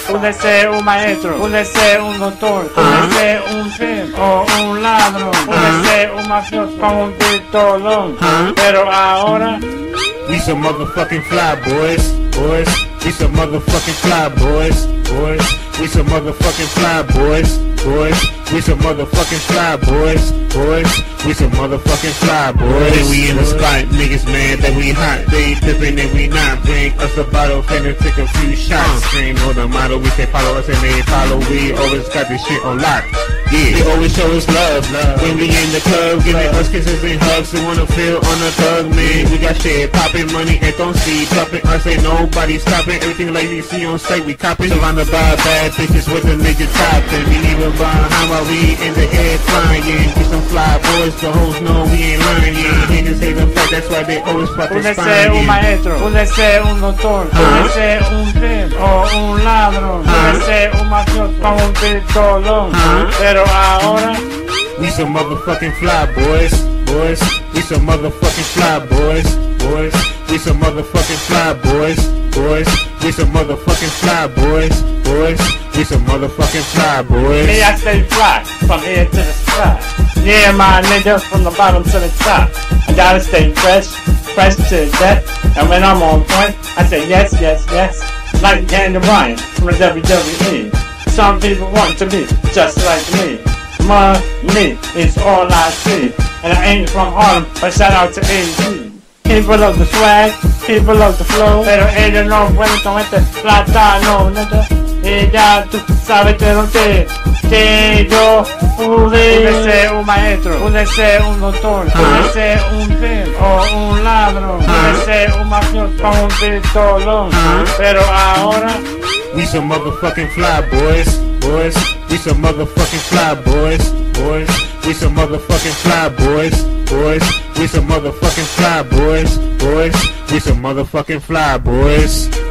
Puede ser un maestro, puede ser un doctor, puede ser un film o un ladrón, puede ser un mafioso con un pistolón. Pero ahora we some motherfucking fly boys, boys. We some motherfucking fly boys, boys. We some motherfucking fly boys, boys. We some motherfucking fly boys, boys. We some motherfucking fly boys. And we in the spot, niggas mad that we hot. They pippin' and we not. Bring us a bottle, finna take a few shots. Scream on the model, we say follow us and they follow. We always got this shit on lock. Yeah, they always show us love. When we in the club, giving us kisses and hugs. We wanna feel on the thug, man. We got shit poppin', money and don't see dropping. Us ain't nobody stopping. Everything like you see on site, we copping. Surrounded by bad bitches with a nigga top. And we leave them behind while we in the air flying. We some fly boys, the hoes know we ain't lying. Niggas hate them fat, that's why they always fucking puede ser un maestro, puede ser un doctor, puede ser un film o un ladrón, puede ser un mafioso con un pistolón. Pero ahora we some motherfucking fly boys, boys. We some motherfucking fly boys, boys. We some motherfucking fly boys, boys. We some motherfucking fly boys, boys. We some motherfucking fly boys. Me, I stay fly from here to the sky. Yeah, my nigga, from the bottom to the top. I gotta stay fresh, fresh to death. And when I'm on point, I say yes, yes, yes. Like Daniel Bryan from the WWE. Some people want to be just like me. Money is all I see. And I ain't from Harlem, but shout out to AZ. People love the swag, people love the flow. Pero ellos no pueden con este plátano, neta. Y ya tú sabes que no sé que yo pude ser un maestro, pude ser un doctor, pude ser un film o un ladrón, pude ser un mafioso con un pistolón. Pero ahora we some motherfucking fly boys, boys. We some motherfucking fly boys, boys. We some motherfucking fly boys, boys. We some motherfucking fly boys, boys. We some motherfucking fly boys.